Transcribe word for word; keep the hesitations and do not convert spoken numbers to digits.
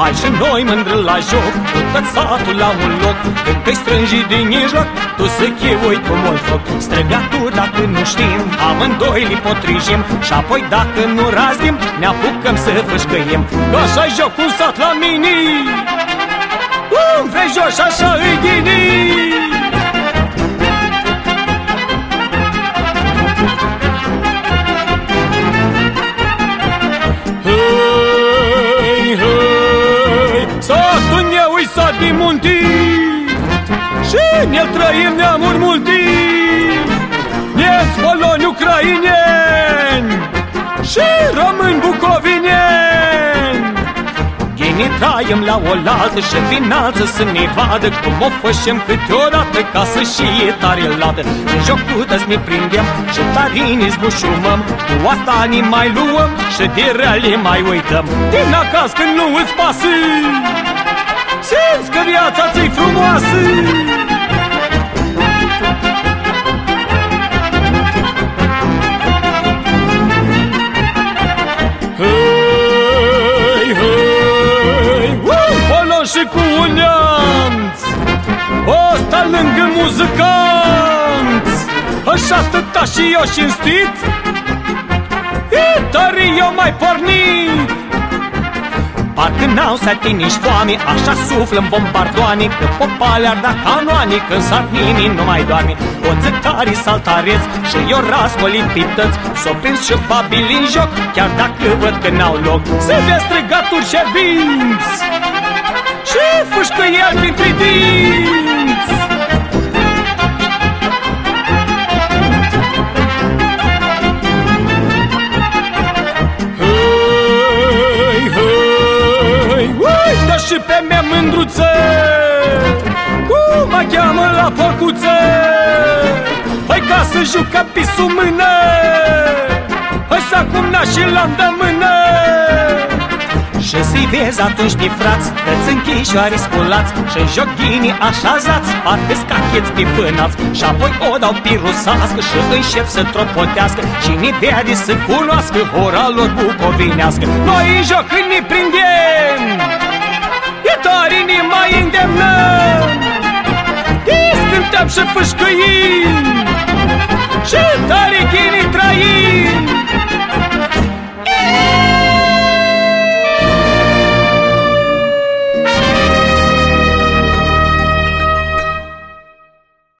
Hai și noi mândră la joc, tot satul la un loc. Când te strângi din mijloc, tu să chiui cu mult foc. Străgatul dacă nu știm, amândoi li potrijim. Și apoi dacă nu raznim, ne apucăm să fâșcăiem. Că așa-i jocul sat la mini, um, vrei joc și așa îi ghini. Satul meu e sat din munti și în el trăim neamuri multi. Neți, poloni, ucraineni și români bucovineni. Ghinii traiem la oaltă și vinalță să ne vadă cum o fășem câteodată ca să și tare ladă. În jocul ăsta ne prindem și tarini zbușumăm. Cu asta ni mai luăm și de rele mai uităm. Din acasă când nu îți pasă, simți că viața ți-i frumoasă. Hei, hei, uh, polon și cu un neamț, ăsta lângă muzicanți. Așa atâta și eu cinstit, e tare eu mai pornit. Parcă n-au satin nici foame, așa suflă-n bombardoane. Că popale ar da canoane, când sar nimeni nu mai doarme. Oțătarii saltareți și eu rascolii pități, s-o prins și babili în joc, chiar dacă văd că n-au loc. Se vezi străgaturi șerbinți și fâșcăieli printre dinți. Și pe mea mândruță, cum mă cheamă la porcuță. Hai ca să jucăm pisul mână, hai să acum și la îndemână. Și să-i vezi atunci pe frați, că-ți închișoare sculați și-n joc ghinii așazați, parcă-s cacheți pe vânați. Și apoi o dau pe rusească și încep să tropotească. Cine vede să cunoască hora lor bucovinească. Noi în joc când ne prindem, tare ne mai îndemnăm, discântăm și fâșcăim.